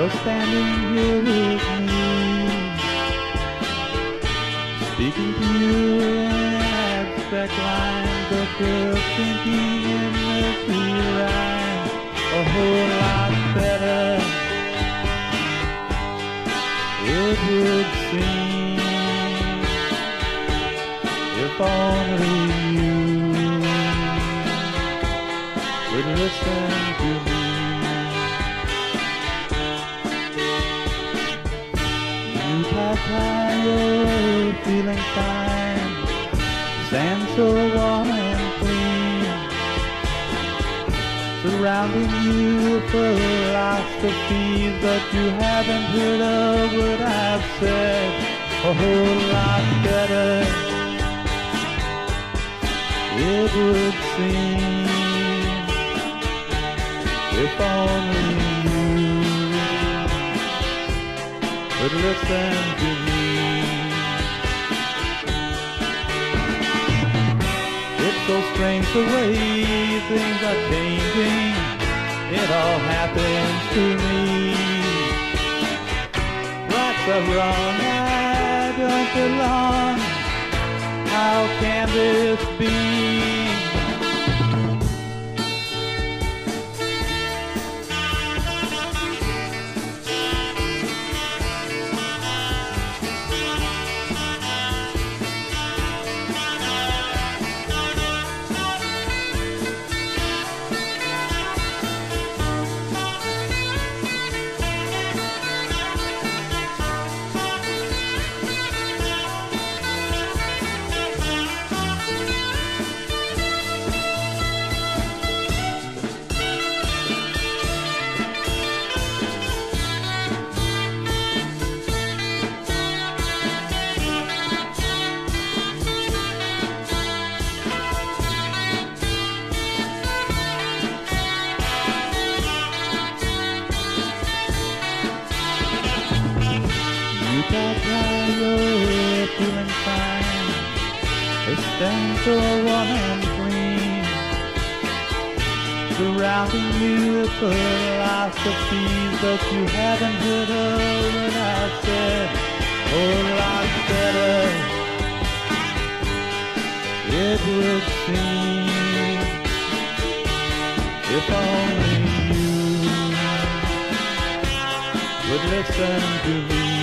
You're standing here with me, speaking to you in abstract lines, but you're thinking in the key rhyme a whole lot better. It would seem if only you would listen to me. You pass by your way feeling fine, sand so warm and clean, surrounding you with philosophies, but you haven't heard of what I've said a whole lot better. It would seem if only you would listen to me. It's so strange the way things are changing. It all happens to me. Rights are wrong, I don't belong. How can this be? You pass by your feeling fine, a stand so warm and clean, surrounding you with philosophies, but you haven't heard of what I said a lot better. It would seem if only you would listen to me.